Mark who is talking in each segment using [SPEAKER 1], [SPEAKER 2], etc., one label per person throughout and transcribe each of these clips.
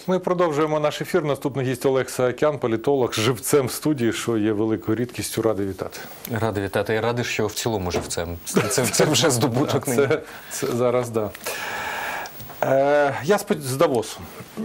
[SPEAKER 1] Ми продовжуємо наш ефір. Наступний гість Олег Саакян, політолог, живцем в студії, що є великою рідкістю. Радий вітати.
[SPEAKER 2] Радий вітати. Я радий, що в цілому живцем. Це вже здобуток.
[SPEAKER 1] Це зараз, так. Я з Давосу.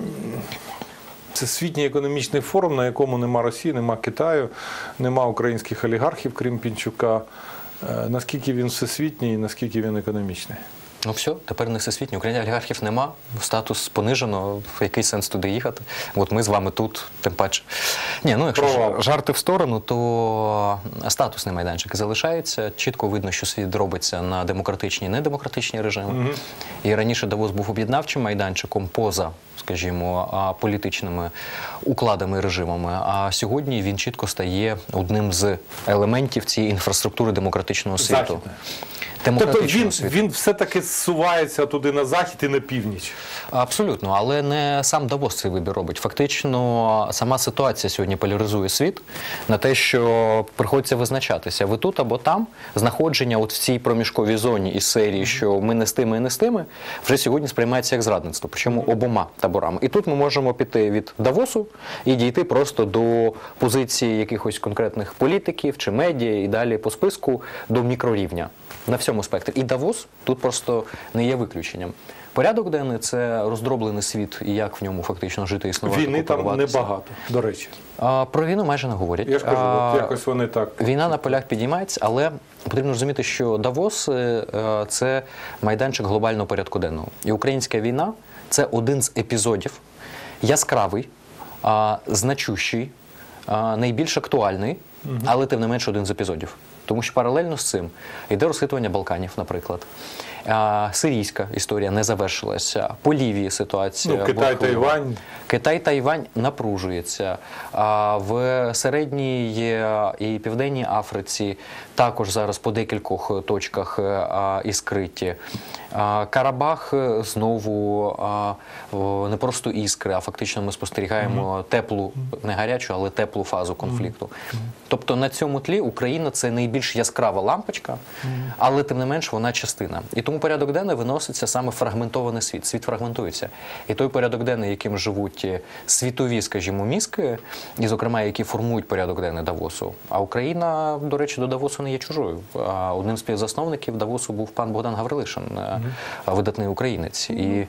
[SPEAKER 1] Це світній економічний форум, на якому нема Росії, нема Китаю, нема українських олігархів, крім Пінчука. Наскільки він всесвітній і наскільки він економічний?
[SPEAKER 2] Ну все, тепер не всесвітній. Україні олігархів нема, статус понижено, в який сенс туди їхати. От ми з вами тут, тим паче. Ні, ну якщо жарти в сторону, то статусний майданчик залишається. Чітко видно, що світ робиться на демократичні і недемократичні режими. І раніше Давос був об'єднавчим майданчиком поза, скажімо, політичними укладами і режимами. А сьогодні він чітко стає одним з елементів цієї інфраструктури демократичного світу.
[SPEAKER 1] Тобто він все-таки зсувається туди на захід і на північ?
[SPEAKER 2] Абсолютно, але не сам Давос цей вибір робить. Фактично, сама ситуація сьогодні поляризує світ на те, що приходиться визначатися. Ви тут або там. Знаходження от в цій проміжковій зоні із серії, що ми не з тими і не з тими, вже сьогодні сприймається як зрадництво. Причому обома таборами. І тут ми можемо піти від Давосу і дійти просто до позиції якихось конкретних політиків чи медіа і далі по списку до мікрорівня. На всьому спектрі. І Давос тут просто не є виключенням. Порядок денний – це роздроблений світ і як в ньому фактично жити і існувати.
[SPEAKER 1] Війни там небагато, до речі.
[SPEAKER 2] Про війну майже не говорять.
[SPEAKER 1] Я ж кажу, от якось вони так.
[SPEAKER 2] Війна на полях підіймається, але потрібно розуміти, що Давос – це майданчик глобального порядку денного. І українська війна – це один з епізодів, яскравий, значущий, найбільш актуальний, але тим не менш один з епізодів. Тому що паралельно з цим йде розхитування Балканів, наприклад. Сирійська історія не завершилася. По Лівії ситуація.
[SPEAKER 1] Китай-Тайвань.
[SPEAKER 2] Китай-Тайвань напружується. В Середній і Південній Африці також зараз по декількох точках іскриті. Карабах знову не просто іскри, а фактично ми спостерігаємо теплу, не гарячу, але теплу фазу конфлікту. Тобто на цьому тлі Україна – це найбільш яскрава лампочка, але тим не менш вона частина. І тому порядок денний виноситься саме фрагментований світ. Світ фрагментується. І той порядок денний, яким живуть світові, скажімо, мізки, і, зокрема, які формують порядок денний Давосу. А Україна, до речі, до Давосу не є чужою. Одним з співзасновників Давосу був пан Богдан Гаврилишин, видатний українець. І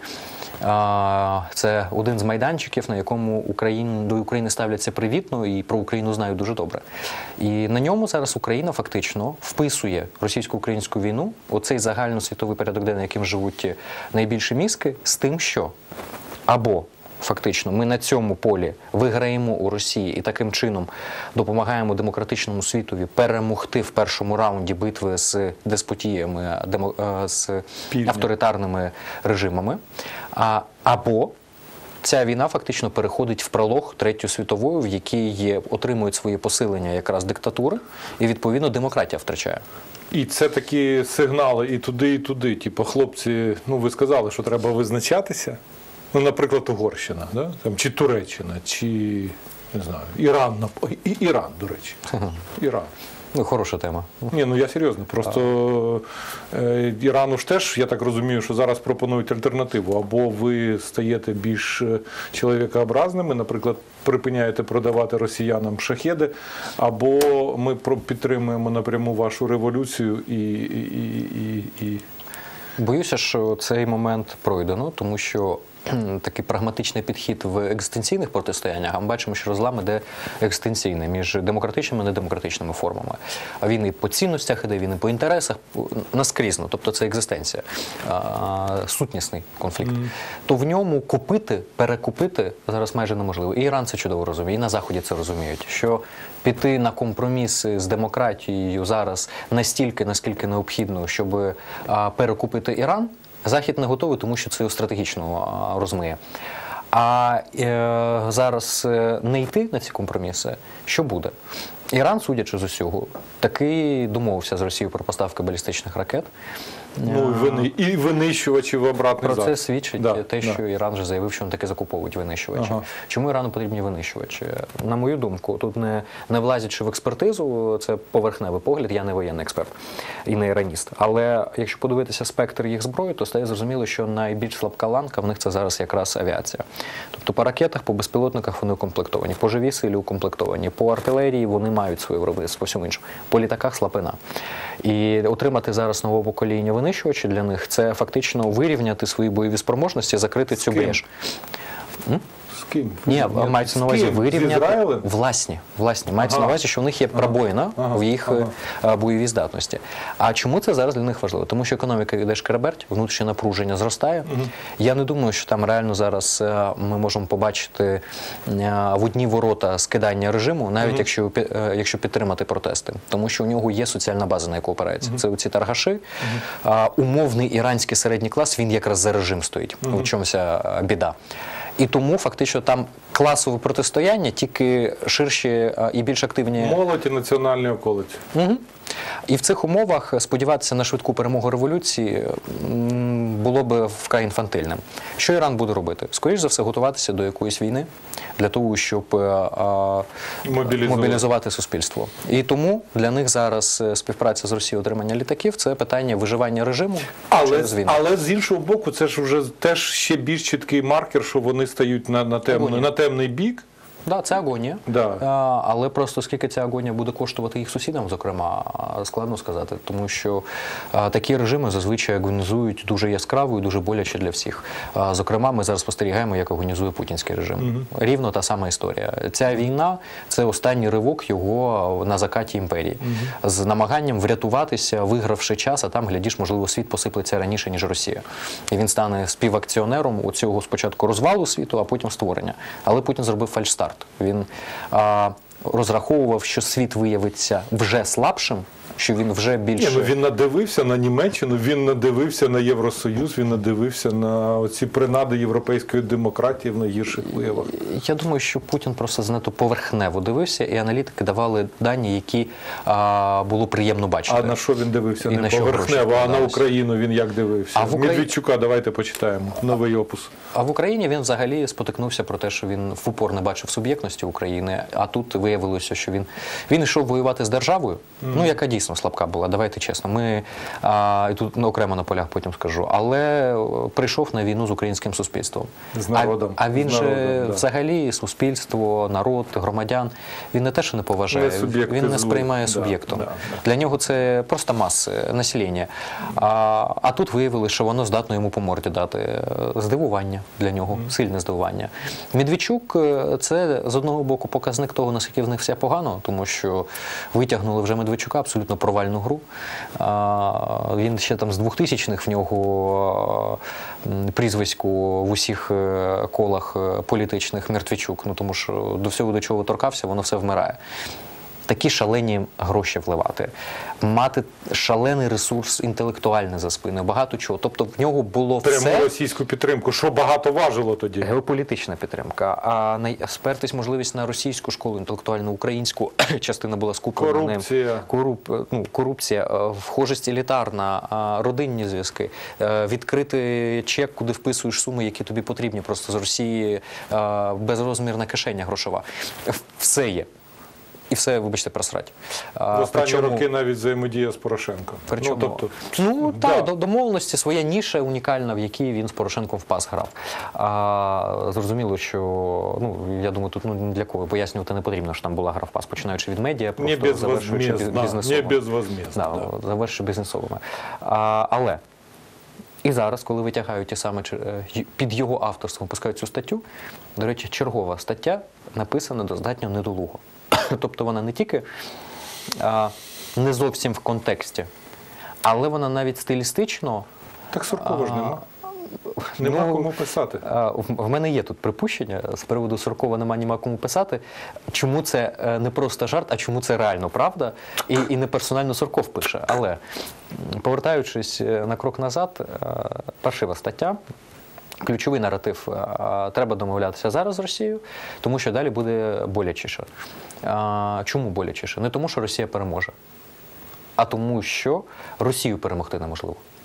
[SPEAKER 2] це один з майданчиків, на якому до України ставляться привітно і про Україну знають дуже добре. І на ньому зараз Україна фактично вписує російсько-українську війну, оцей загальносвітовий порядок денний, яким живуть найбільші мізки, з тим, що або фактично ми на цьому полі виграємо у Росії і таким чином допомагаємо демократичному світові перемогти в першому раунді битви з деспотіями, з авторитарними режимами, або ця війна фактично переходить в пролог Третьої світової, в якій отримують свої посилення якраз диктатури, і відповідно демократія втрачає.
[SPEAKER 1] І це такі сигнали і туди, і туди. Типу, хлопці, ви сказали, що треба визначатися. Ну, наприклад, Угорщина, да? Там, чи Туреччина, чи, не знаю, Іран, Іран, до речі. Іран.
[SPEAKER 2] Ну, хороша тема.
[SPEAKER 1] Ні, я серйозно. Просто Ірану ж теж, я так розумію, що зараз пропонують альтернативу. Або ви стаєте більш чоловікообразними, наприклад, припиняєте продавати росіянам шахеди, або ми підтримуємо напряму вашу революцію і...
[SPEAKER 2] Боюся, що цей момент пройдено, тому що такий прагматичний підхід в екзистенційних протистояннях, а ми бачимо, що розлам іде екзистенційний між демократичними і недемократичними формами. А він і по цінностях іде, він і по інтересах, наскрізно, тобто це екзистенція, сутнісний конфлікт. То в ньому перекупити зараз майже неможливо. І Іран це чудово розуміє, і на Заході це розуміють, що піти на компроміси з демократією зараз настільки, наскільки необхідно, щоб перекупити Іран, Захід не готовий, тому що це його стратегічно розмиє. А зараз не йти на ці компроміси, що буде? Іран, судячи з усього, таки домовився з Росією про поставки балістичних ракет.
[SPEAKER 1] Ну, і винищувачі в обратний
[SPEAKER 2] Про
[SPEAKER 1] зад.
[SPEAKER 2] це свідчить те, що Іран вже заявив, що вони таки закуповують винищувачі.
[SPEAKER 1] Ага.
[SPEAKER 2] Чому Ірану потрібні винищувачі? На мою думку, тут не влазячи в експертизу, це поверхневий погляд, я не воєнний експерт і не іраніст. Але якщо подивитися спектр їх зброї, то стає зрозуміло, що найбільш слабка ланка в них це зараз якраз авіація. Тобто по ракетах, по безпілотниках вони укомплектовані, по живій силі укомплектовані, по артилерії вони мають своє виробництво, по всьому іншому. По літаках слабина. І отримати зараз нового покоління винищувачі для них – це фактично вирівняти свої бойові спроможності, закрити цю брешь.
[SPEAKER 1] З ким?
[SPEAKER 2] Ні, мається на увазі вирівняти власні. Мається на увазі, що в них є пробоїна в їх бойовій здатності. А чому це зараз для них важливо? Тому що економіка йде шкереберть, внутрішнє напруження зростає. Я не думаю, що там реально зараз ми можемо побачити в одні ворота скидання режиму, навіть якщо підтримати протести. Тому що у нього є соціальна база, на яку опирається. Це оці торгаші. Умовний іранський середній клас, він якраз за режим стоїть. В чомусь біда. І тому фактично там класове протистояння, тільки ширші і більш активні...
[SPEAKER 1] Молодь і національні околиці.
[SPEAKER 2] І в цих умовах сподіватися на швидку перемогу революції було б вкрай інфантильним. Що Іран буде робити? Скоріше за все, готуватися до якоїсь війни для того, щоб мобілізувати суспільство. І тому для них зараз співпраця з Росією, отримання літаків – це питання виживання режиму через війну.
[SPEAKER 1] Але з іншого боку, це ж вже теж ще більш чіткий маркер, що вони стають на темний бік.
[SPEAKER 2] Так, це агонія.
[SPEAKER 1] Да.
[SPEAKER 2] Але просто скільки ця агонія буде коштувати їх сусідам, зокрема, складно сказати. Тому що такі режими зазвичай агонізують дуже яскраво і дуже боляче для всіх. Зокрема, ми зараз спостерігаємо, як агонізує путінський режим. Рівно та сама історія. Ця війна – це останній ривок його на закаті імперії. З намаганням врятуватися, вигравши час, а там, глядіш, можливо, світ посиплеться раніше, ніж Росія. І він стане співакціонером у цього спочатку розвалу світу, а потім створення. Але Путін зробив фальшстарт. Він розраховував, що світ виявиться вже слабшим, що він вже більше...
[SPEAKER 1] Він надивився на Німеччину, він надивився на Євросоюз, він надивився на оці принади європейської демократії в найгірших виявах.
[SPEAKER 2] Я думаю, що Путін просто занадто поверхнево дивився, і аналітики давали дані, які було приємно бачити.
[SPEAKER 1] А на що він дивився? Не поверхнево, а на Україну він як дивився? Медведчука давайте почитаємо, новий опус.
[SPEAKER 2] А в Україні він взагалі спотикнувся про те, що він в упор не бачив суб'єктності України, а тут виявилося, що він йшов воювати з державою, яка дійсно слабка була, давайте чесно. Ми, і тут окремо на полях потім скажу, але прийшов на війну з українським суспільством.
[SPEAKER 1] З народом.
[SPEAKER 2] А він же взагалі суспільство, народ, громадян, він не те, що не поважає, він не сприймає суб'єктом. Для нього це просто маси, населення. А тут виявилося, що воно здатно йому по морді дати. Здивування для нього, сильне здивування. Медведчук – це, з одного боку, показник того, наскільки в них все погано, тому що витягнули вже Медведчука абсолютно провальну гру. Він ще там з 2000-х в нього прізвиську в усіх колах політичних Мертвічук, тому що до всього, до чого торкався, воно все вмирає. Такі шалені гроші вливати, мати шалений ресурс інтелектуальний за спиною, багато чого. Тобто в нього було все...
[SPEAKER 1] Пряму російську підтримку, що багато важило тоді?
[SPEAKER 2] Геополітична підтримка. А спертись можливість на російську школу, інтелектуальну, українську, частина була скуплена
[SPEAKER 1] корупція.
[SPEAKER 2] Корупція, вхожість елітарна, родинні зв'язки, відкрити чек, куди вписуєш суми, які тобі потрібні просто з Росії, безрозмірна кишеня грошова. Все є. І все, вибачте, просрать.
[SPEAKER 1] В останні роки навіть взаємодія з Порошенком.
[SPEAKER 2] Домовленості, своя ніша унікальна, в якій він з Порошенком в пас грав. Зрозуміло, що, я думаю, тут для кого пояснювати не потрібно, що там була гра в пас, починаючи від медіа, просто завершуючи бізнесовими.
[SPEAKER 1] Не безвозмездно.
[SPEAKER 2] Завершуючи бізнесовими. Але і зараз, коли витягають ті саме під його авторством, пускають цю статтю, до речі, чергова стаття написана достатньо недолуго. Тобто вона не тільки не зовсім в контексті, але вона навіть стилістично...
[SPEAKER 1] Так Суркова ж нема. Нема кому писати.
[SPEAKER 2] В мене є тут припущення з приводу Суркова нема кому писати. Чому це не просто жарт, а чому це реально правда? І не персонально Сурков пише. Але, повертаючись на крок назад, паршива стаття. Ключовий наратив – треба домовлятися зараз з Росією, тому що далі буде болячіше. Чому болячіше? Не тому, що Росія переможе, а тому, що Росію перемогти неможливо.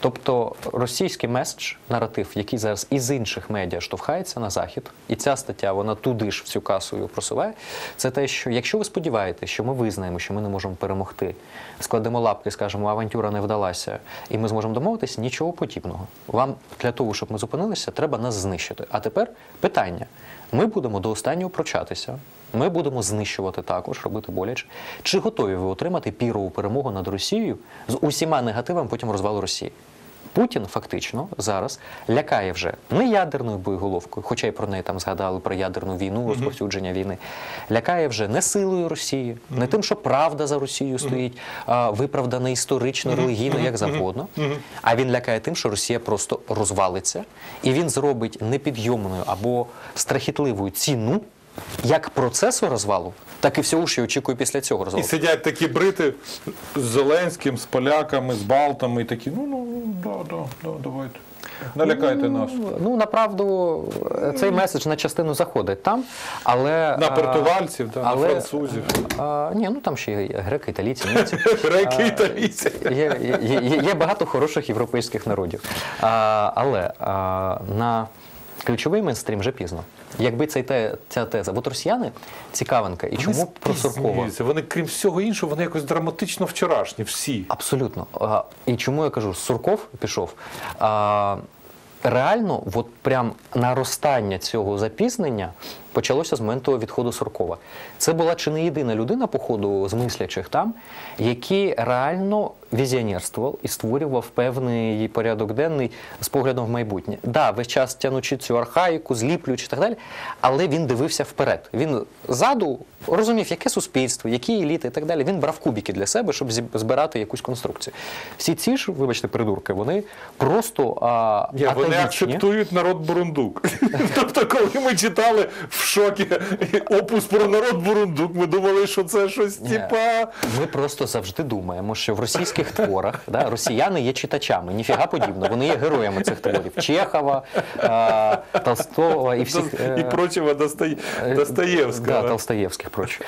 [SPEAKER 2] Тобто російський меседж, наратив, який зараз із інших медіа штовхається на Захід, і ця стаття, вона туди ж в цю касу його просуває, це те, що якщо ви сподіваєтеся, що ми визнаємо, що ми не можемо перемогти, складемо лапки, скажемо, авантюра не вдалася, і ми зможемо домовитися, нічого подібного. Вам для того, щоб ми зупинилися, треба нас знищити. А тепер питання. Ми будемо до останнього прочатися, ми будемо знищувати також, робити боляче. Чи готові ви отримати пірову перемогу над Росією з усіма негативами потім розвалу Росії? Путін фактично зараз лякає вже не ядерною боєголовкою, хоча й про неї там згадали, про ядерну війну, розповсюдження війни, лякає вже не силою Росії, не тим, що правда за Росією стоїть, виправдана історично, релігійно, як завгодно, а він лякає тим, що Росія просто розвалиться, і він зробить непідйомною або страхітливою ціну як процесу розвалу, так і всього, що очікує після цього розвалу.
[SPEAKER 1] І сидять такі брити з Зеленським, з поляками, з Балтами, і такі, давайте, налякайте нас.
[SPEAKER 2] Ну, направду, цей меседж на частину заходить там, але...
[SPEAKER 1] На португальців, на французів.
[SPEAKER 2] Ні, ну там ще є греки, італійці, німці.
[SPEAKER 1] Греки, італійці.
[SPEAKER 2] Є багато хороших європейських народів. Але на ключовий мейнстрім вже пізно. Якби ця теза. От росіяни цікавинка. І чому про Суркова?
[SPEAKER 1] Вони, крім всього іншого, вони якось драматично вчорашні, всі.
[SPEAKER 2] Абсолютно. І чому я кажу, Сурков пішов? Реально, от прям наростання цього запізнення почалося з моменту відходу Суркова. Це була чи не єдина людина, по ходу з мислячих там, який реально візіонерствував і створював певний порядок денний з поглядом в майбутнє. Да, весь час тянучи цю архаїку, зліплюючи і так далі, але він дивився вперед. Він ззаду розумів, яке суспільство, які еліти і так далі. Він брав кубики для себе, щоб збирати якусь конструкцію. Всі ці ж, вибачте, придурки, вони просто
[SPEAKER 1] Вони акцептують народ Бурундук. Тобто, коли ми читали в шокі опус про народ Бурундук, ми думали, що це щось типа...
[SPEAKER 2] Ми просто завжди думаємо, що в російських творах росіяни є читачами. Ніфіга подібно. Вони є героями цих творів. Чехова, Толстого і всіх...
[SPEAKER 1] І прочого Достоєвського.
[SPEAKER 2] Да, Толстоєвських прочих.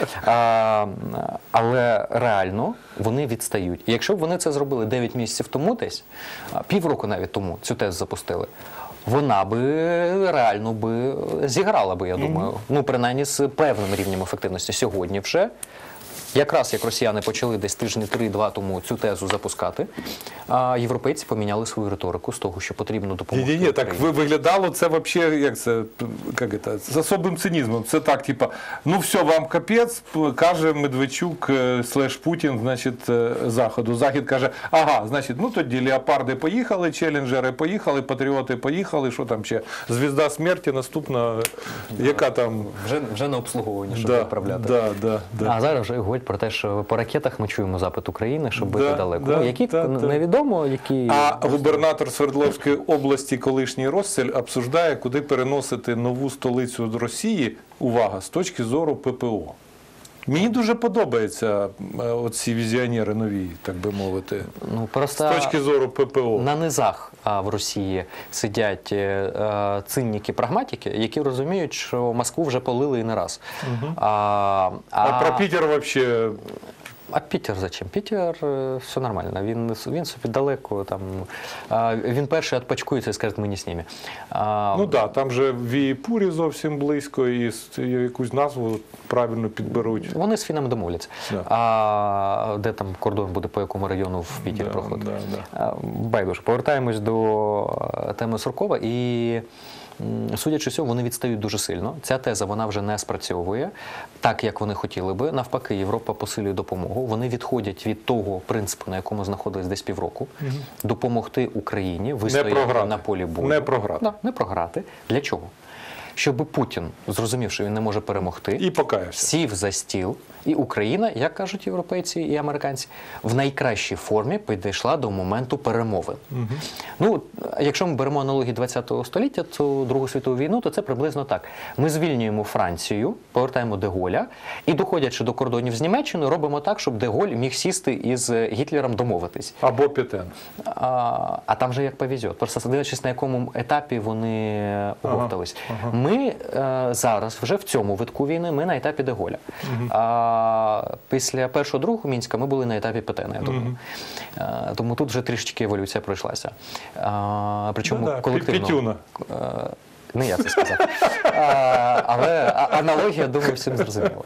[SPEAKER 2] Але реально вони відстають. І якщо б вони це зробили 9 місяців тому десь, півроку навіть тому цю тезу запустили, вона би реально зіграла би, я думаю. Ну, принаймні, з певним рівнем ефективності. Сьогодні вже, якраз як росіяни почали десь тижні 3-2 тому цю тезу запускати, європейці поміняли свою риторику з того, що потрібно допомогти.
[SPEAKER 1] Ні, так виглядало це взагалі, як це, з особим цинізмом. Це так, типа, ну все, вам капець, каже Медведчук / Путін, значить, Заходу. Захід каже, ага, значить, ну тоді леопарди поїхали, челенджери поїхали, патріоти поїхали, що там ще, звізда смерті наступна, яка там...
[SPEAKER 2] Вже на обслуговування, щоб відправляти. А зараз вже говорять про те, що по ракетах ми чуємо запит України, щоб бити далеко. Які невідомо, які...
[SPEAKER 1] А губернатор Свердловської області, колишній Россель, обсуждає, куди переносити нову столицю Росії, увага, з точки зору ППО. Мені дуже подобаються оці візіонери нові, так би мовити,
[SPEAKER 2] просто
[SPEAKER 1] з точки зору ППО.
[SPEAKER 2] На низах в Росії сидять цинніки-прагматики, які розуміють, що Москву вже полили і не раз.
[SPEAKER 1] А про Пітер взагалі...
[SPEAKER 2] А Пітер зачем? Пітер все нормально, він собі далеко, там, він перший відпочкується і скаже, ми не з ними.
[SPEAKER 1] Ну так, там же Вієпурі зовсім близько і якусь назву правильно підберуть.
[SPEAKER 2] Вони з фінами домовляться. Де там кордон буде, по якому району в Пітері проходить. Байдуже, повертаємось до теми Суркова і... Судячи всього, вони відстають дуже сильно. Ця теза, вона вже не спрацьовує так, як вони хотіли би. Навпаки, Європа посилює допомогу. Вони відходять від того принципу, на якому знаходились десь півроку. Допомогти Україні вистояти на полі бою.
[SPEAKER 1] Не програти.
[SPEAKER 2] Да, не програти. Для чого? Щоб Путін зрозумів, що він не може перемогти,
[SPEAKER 1] і покаявся,
[SPEAKER 2] сів за стіл, і Україна, як кажуть європейці і американці, в найкращій формі підійшла до моменту перемовин. Ну, якщо ми беремо аналогії ХХ століття, то Другу світову війну, то це приблизно так. Ми звільнюємо Францію, повертаємо де Голля, і, доходячи до кордонів з Німеччиною, робимо так, щоб де Голь міг сісти із Гітлером домовитись.
[SPEAKER 1] Або Петен.
[SPEAKER 2] А там же як повезет. Просто дивлячись, на якому етапі вони оговтались. Ми зараз, вже в цьому витку війни, ми на етапі Де-Голля. Після першого, другого Мінська ми були на етапі Петена, я думаю. Тому тут вже трішечки еволюція пройшлася. Причому колективно.
[SPEAKER 1] Петюна.
[SPEAKER 2] Не я це сказав. Але аналогія, думаю, всім зрозуміла.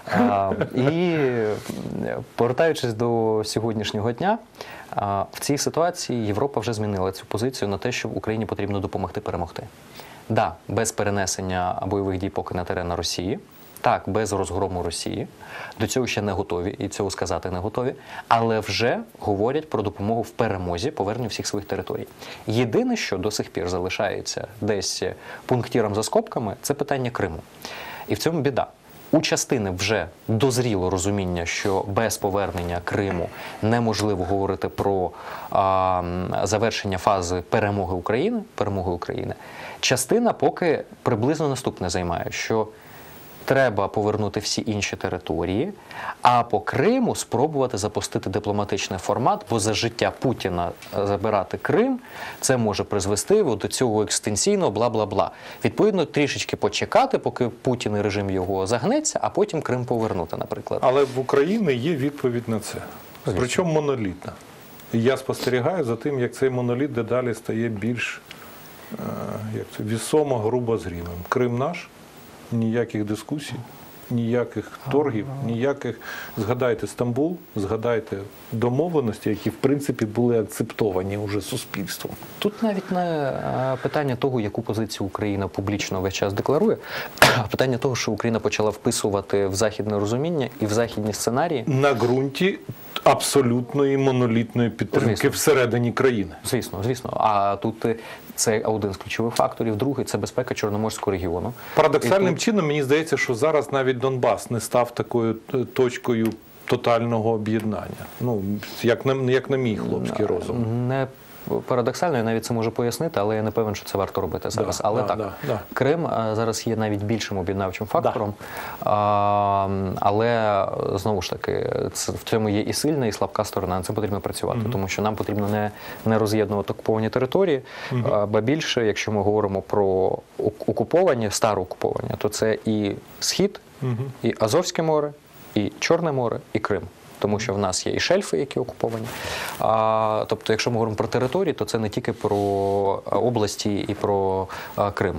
[SPEAKER 2] І повертаючись до сьогоднішнього дня, в цій ситуації Європа вже змінила цю позицію на те, що Україні потрібно допомогти перемогти. Да, без перенесення бойових дій поки на терен Росії. Так, без розгрому Росії. До цього ще не готові, і цього сказати не готові. Але вже говорять про допомогу в перемозі, поверненню всіх своїх територій. Єдине, що до сих пір залишається десь пунктиром за скобками, це питання Криму. І в цьому біда. У частини вже дозріло розуміння, що без повернення Криму неможливо говорити про завершення фази перемоги України. Частина поки приблизно наступне займає, що треба повернути всі інші території, а по Криму спробувати запустити дипломатичний формат, бо за життя Путіна забирати Крим – це може призвести до цього екстенсійного бла-бла-бла. Відповідно, трішечки почекати, поки Путін і режим його загнеться, а потім Крим повернути, наприклад.
[SPEAKER 1] Але в Україні є відповідь на це. Причому монолітна. І я спостерігаю за тим, як цей моноліт дедалі стає більш вісомо, грубо зрілим. Крим наш. Ніяких дискусій, ніяких торгів, ніяких. Згадайте Стамбул, згадайте домовленості, які в принципі були акцептовані уже суспільством.
[SPEAKER 2] Тут навіть не питання того, яку позицію Україна публічно весь час декларує, а питання того, що Україна почала вписувати в західне розуміння і в західні сценарії.
[SPEAKER 1] На ґрунті абсолютної монолітної підтримки всередині країни.
[SPEAKER 2] Звісно. А тут це один з ключових факторів. Другий – це безпека Чорноморського регіону.
[SPEAKER 1] Парадоксальним чином, мені здається, що зараз навіть Донбас не став такою точкою тотального об'єднання. Ну, як на мій хлопський розум.
[SPEAKER 2] Не парадоксально, я навіть це можу пояснити, але я не певен, що це варто робити зараз. Крим зараз є навіть більшим об'єднавчим фактором, але, знову ж таки, в цьому є і сильна, і слабка сторона, над цим потрібно працювати, тому що нам потрібно не роз'єднувати окуповані території, ба більше, якщо ми говоримо про окуповані, староокуповані, то це і Схід, і Азовське море, і Чорне море, і Крим. Тому що в нас є і шельфи, які окуповані. Тобто, якщо ми говоримо про території, то це не тільки про області і про Крим.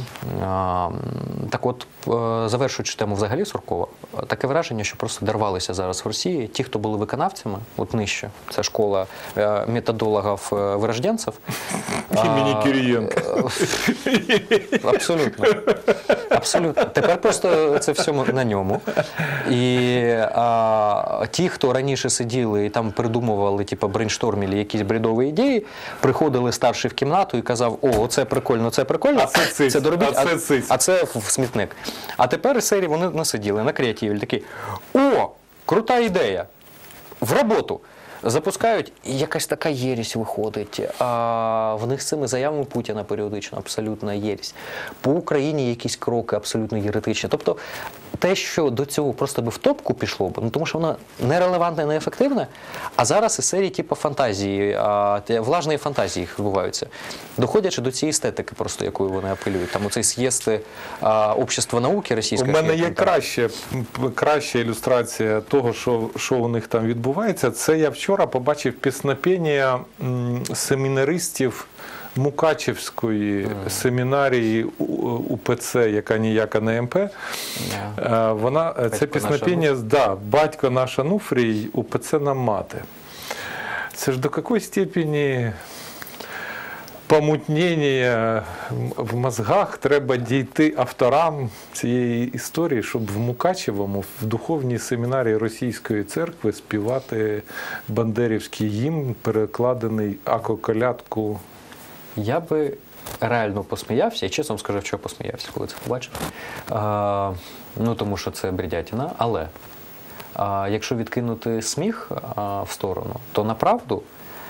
[SPEAKER 2] Так от, завершуючи тему взагалі Суркова, таке враження, що просто дорвалися зараз в Росії ті, хто були виконавцями, от нижче, це школа методологів-вирожденців.
[SPEAKER 1] Імені Кирієнка.
[SPEAKER 2] Абсолютно. Тепер просто це все на ньому. І ті, хто раніше сиділи і там придумували, брейнштормили якісь бредові ідеї, приходили старший в кімнату і казав: о, це прикольно, це доробіть, а це в смітник. А тепер серії вони насиділи на креативі, такі: о, крута ідея, в роботу. Запускають, і якась така єресь виходить. В них з цими заявами Путіна періодично абсолютна єресь. По Україні якісь кроки абсолютно єретичні. Тобто те, що до цього просто би в топку пішло б, тому що воно нерелевантне, неефективне, а зараз із серії фантазії, влажної фантазії їх відбуваються. Доходячи до цієї естетики, просто якою вони апелюють. Там оцей з'їзд общества науки російської.
[SPEAKER 1] У мене є краща ілюстрація того, що у них там відбувається. Це я вчора побачив піснопєння семінаристів Мукачевської семінарії УПЦ, яка ніяка не МП. Це піснопєння, «Батько наш Ануфрій, УПЦ нам мати». Це ж до якої степені помутнення в мозгах треба дійти авторам цієї історії, щоб в Мукачевому, в духовній семінарії Російської церкви співати бандерівський гімн, перекладений «Ако-колядку».
[SPEAKER 2] Я би реально посміявся, і чесно скажу, що посміявся, коли це побачив. Тому що це бредятина, але якщо відкинути сміх в сторону, то направду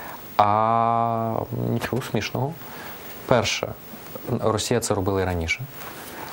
[SPEAKER 2] нічого смішного. Перше, Росія це робила і раніше.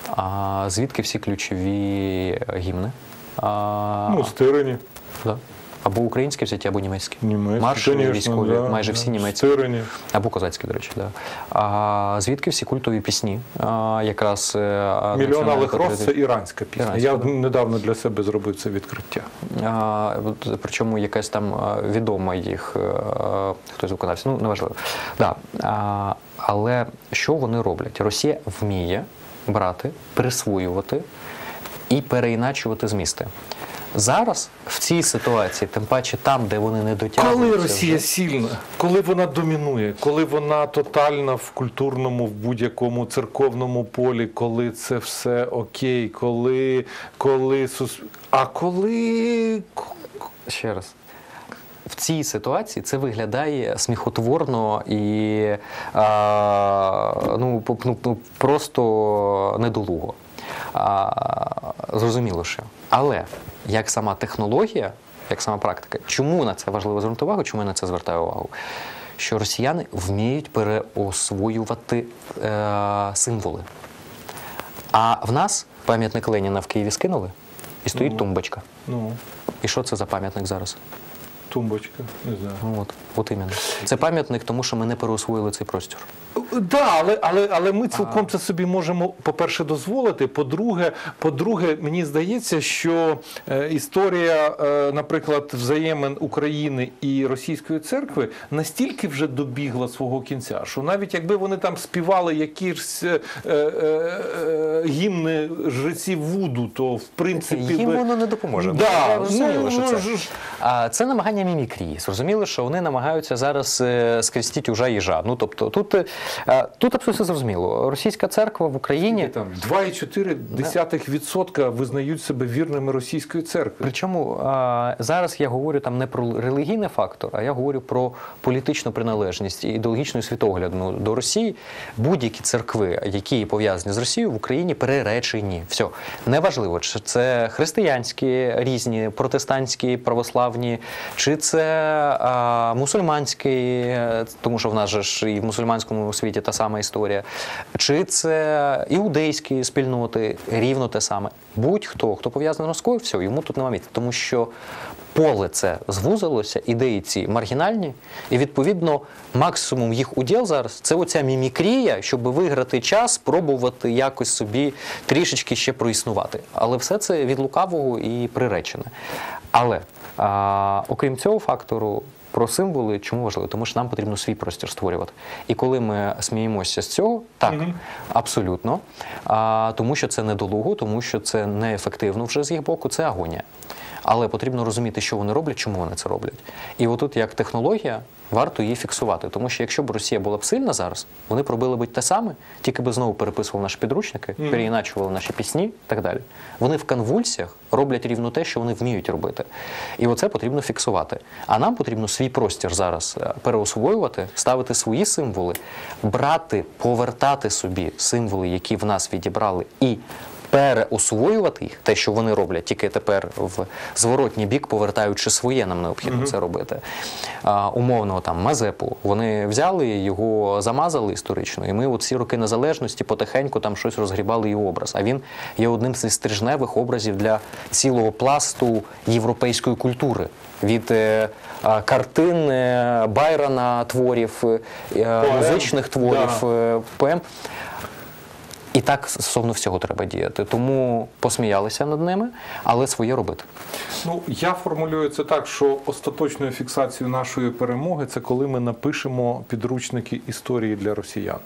[SPEAKER 2] Звідки всі ключові гімни?
[SPEAKER 1] Стирені.
[SPEAKER 2] Да. Або українське взяті, або німецьке.
[SPEAKER 1] Німецькі,
[SPEAKER 2] Марші
[SPEAKER 1] конечно,
[SPEAKER 2] військові,
[SPEAKER 1] да,
[SPEAKER 2] майже
[SPEAKER 1] да.
[SPEAKER 2] всі німецькі.
[SPEAKER 1] Стерені.
[SPEAKER 2] Або козацькі, до речі, да. А звідки всі культові пісні? Якраз
[SPEAKER 1] «Мільйон алих роз» – це іранська пісня.
[SPEAKER 2] Іранська,
[SPEAKER 1] Я
[SPEAKER 2] да.
[SPEAKER 1] недавно для себе зробив це відкриття.
[SPEAKER 2] Причому якась там відома їх хтось виконався, ну неважливо. Да. Але що вони роблять? Росія вміє брати, присвоювати і переіначувати змісти. Зараз в цій ситуації, тим паче там, де вони не дотягуються.
[SPEAKER 1] Коли Росія
[SPEAKER 2] вже,
[SPEAKER 1] сильна, коли вона домінує, коли вона тотальна в культурному, в будь-якому церковному полі, коли це все окей, а коли...
[SPEAKER 2] ще раз. В цій ситуації це виглядає сміхотворно і просто недолуго. Зрозуміло, що. Але як сама технологія, як сама практика, чому на це важливо звернути увагу, чому я на це звертаю увагу? Що росіяни вміють переосвоювати символи. А в нас пам'ятник Леніна в Києві скинули, і стоїть тумбочка.
[SPEAKER 1] Ну,
[SPEAKER 2] І що це за пам'ятник зараз?
[SPEAKER 1] тумбочка, не знаю.
[SPEAKER 2] От іменно. Це пам'ятник, тому що ми не переосвоїли цей простір.
[SPEAKER 1] Да, але ми цілком це собі можемо, по-перше, дозволити. По-друге, мені здається, що історія, наприклад, взаємин України і Російської церкви настільки вже добігла свого кінця, що навіть якби вони там співали якісь гімни жреців Вуду, то в принципі...
[SPEAKER 2] Їм воно не допоможе.
[SPEAKER 1] Да,
[SPEAKER 2] Зрозуміло, що це. Це намагання мімікрії. Зрозуміло, що вони намагаються зараз скрестити ужа їжа. Ну, тобто, тут абсолютно зрозуміло. Російська церква в Україні...
[SPEAKER 1] Там 2,4% визнають себе вірними Російської церкви.
[SPEAKER 2] Причому зараз я говорю там не про релігійний фактор, а я говорю про політичну приналежність і ідеологічну світоглядну до Росії. Будь-які церкви, які пов'язані з Росією, в Україні переречені. Все. Неважливо, чи це християнські різні, протестантські, православні, чи це мусульманські, тому що в нас же ж і в мусульманському світі та сама історія, чи це іудейські спільноти, рівно те саме. Будь-хто, хто пов'язаний з Москвою, все, йому тут нема місця, тому що поле це звузилося, ідеї ці маргінальні, і, відповідно, максимум їх уділ зараз – це оця мімікрія, щоб виграти час, пробувати якось собі трішечки ще проіснувати. Але все це від лукавого і приречене. Але, окрім цього фактору, про символи чому важливо? Тому що нам потрібно свій простір створювати. І коли ми сміємося з цього, так, абсолютно, тому що це недолуго, тому що це неефективно вже з їх боку, це агонія. Але потрібно розуміти, що вони роблять, чому вони це роблять. І отут, як технологія, варто її фіксувати. Тому що якщо б Росія була б сильна зараз, вони пробили б те саме, тільки б знову переписували наші підручники, переіначували наші пісні і так далі. Вони в конвульсіях роблять рівно те, що вони вміють робити. І оце потрібно фіксувати. А нам потрібно свій простір зараз переосвоювати, ставити свої символи, брати, повертати собі символи, які в нас відібрали, і переосвоювати їх, те, що вони роблять, тільки тепер в зворотній бік, повертаючи своє, нам необхідно це робити. Умовно, там, Мазепу, вони взяли, його замазали історично, і ми от ці роки незалежності потихеньку там щось розгрібали його образ. А він є одним з стрижневих образів для цілого пласту європейської культури. Від картин, Байрона, творів, музичних творів, поем. І так стосовно всього треба діяти. Тому посміялися над ними, але своє робити.
[SPEAKER 1] Ну, я формулюю це так, що остаточною фіксацією нашої перемоги – це коли ми напишемо підручники історії для росіян.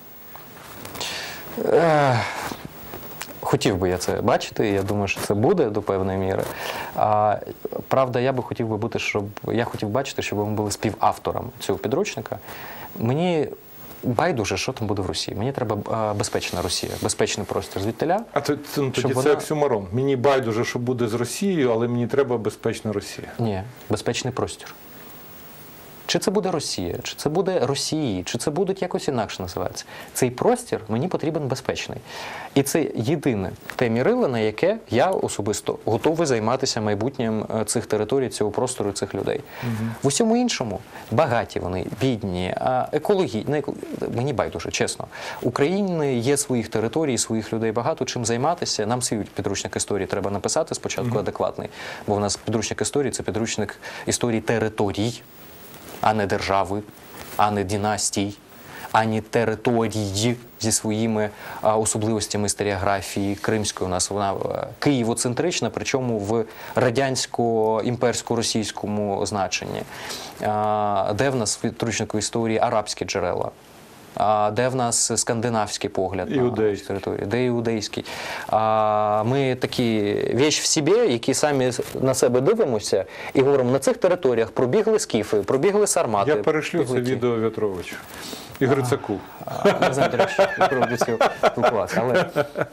[SPEAKER 2] Хотів би я це бачити, я думаю, що це буде до певної міри. Правда, я хотів бачити, щоб ми були співавтором цього підручника. Мені байдуже, що там буде в Росії. Мені треба безпечна Росія, безпечний простір звідтиля.
[SPEAKER 1] А тоді це оксюморон. Мені байдуже, що буде з Росією, але мені треба безпечна Росія.
[SPEAKER 2] Ні, безпечний простір. Чи це буде Росія, чи це буде Росії, чи це будуть якось інакше називатися. Цей простір мені потрібен безпечний. І це єдине те мірило, на яке я особисто готовий займатися майбутнім цих територій, цього простору, цих людей. В усьому іншому багаті вони, бідні, екологічні. Мені байдуже, чесно. У України є своїх територій, своїх людей багато, чим займатися. Нам свій підручник історії треба написати спочатку адекватний, бо в нас підручник історії – це підручник історії територій, а не держави, а не династій, ані території зі своїми особливостями історіографії кримської. У нас вона києвоцентрична, причому в радянсько-імперсько-російському значенні. Де в нас в підручнику історії арабські джерела? Де в нас скандинавський погляд на територію, де іудейський. Ми такі віч в собі, які самі на себе дивимося і говоримо, на цих територіях пробігли скіфи, пробігли сармати.
[SPEAKER 1] Я перешлю це відео В'ятровичу і Грицаку.
[SPEAKER 2] Не знаю, до речі, про цього спілкуватися. Але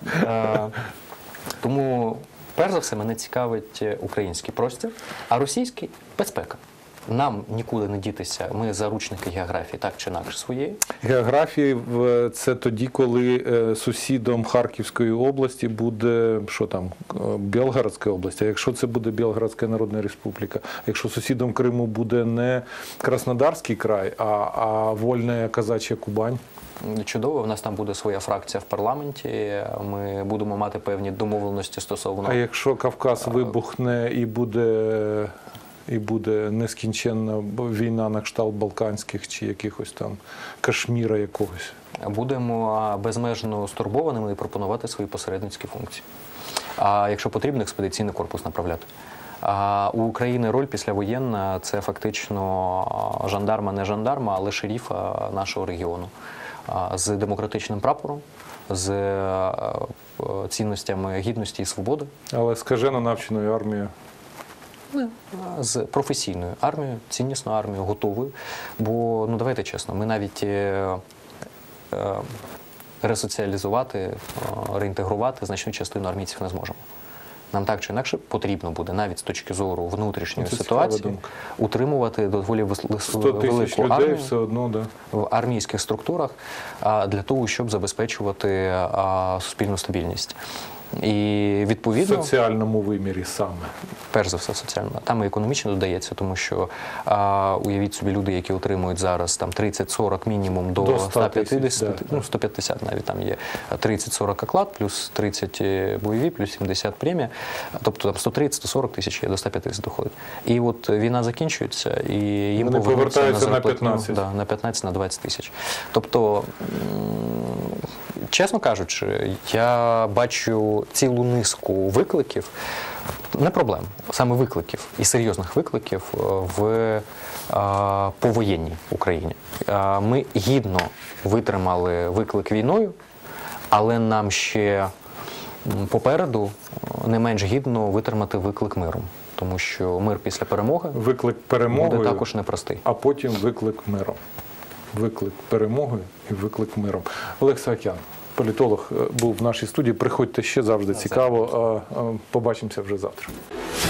[SPEAKER 2] тому, перш за все, мене цікавить український простір, а російський – безпека. Нам нікуди не дітися, ми заручники географії, так чи інакше своєї.
[SPEAKER 1] Географії – це тоді, коли сусідом Харківської області буде, що там, Білгородська область, а якщо це буде Білгородська Народна Республіка, якщо сусідом Криму буде не Краснодарський край, а вольна казача Кубань.
[SPEAKER 2] Чудово, в нас там буде своя фракція в парламенті, ми будемо мати певні домовленості стосовно...
[SPEAKER 1] А якщо Кавказ вибухне і буде нескінченна війна на кшталт Балканських чи якихось там Кашміра якогось?
[SPEAKER 2] Будемо безмежно стурбованими і пропонувати свої посередницькі функції. А якщо потрібно, експедиційний корпус направляти. А у України роль післявоєнна – це фактично жандарма, не жандарма, але шерифа нашого регіону. З демократичним прапором, з цінностями гідності і свободи.
[SPEAKER 1] Але скажено навченою армією.
[SPEAKER 2] З професійною армією, ціннісною армією, готовою. Бо, ну давайте чесно, ми навіть ресоціалізувати, реінтегрувати значну частину армійців не зможемо. Нам так чи інакше потрібно буде, навіть з точки зору внутрішньої ситуації, утримувати доволі велику армію
[SPEAKER 1] все одно, да,
[SPEAKER 2] в армійських структурах для того, щоб забезпечувати суспільну стабільність. І відповідно
[SPEAKER 1] в соціальному вимірі саме.
[SPEAKER 2] Перш за все соціально. Там і економічно додається, тому що уявіть собі, люди, які отримують зараз там 30-40 мінімум до 150, да, ну 150 навіть там є 30-40 оклад, плюс 30 бойові, плюс 70 премія, тобто там 130-140 тисяч є, до 150 доходить. І от війна закінчується, і їм
[SPEAKER 1] повертаються на 15.
[SPEAKER 2] Да, на 15-20 тисяч. Тобто, чесно кажучи, я бачу цілу низку викликів, не проблем, саме викликів і серйозних викликів в повоєнній Україні. Ми гідно витримали виклик війною, але нам ще попереду не менш гідно витримати виклик миром. Тому що мир після перемоги буде також непростий.
[SPEAKER 1] А потім виклик миром. Виклик перемоги і виклик миром. Олег Саакян, політолог, був в нашій студії. Приходьте ще, завжди цікаво. Побачимося вже завтра.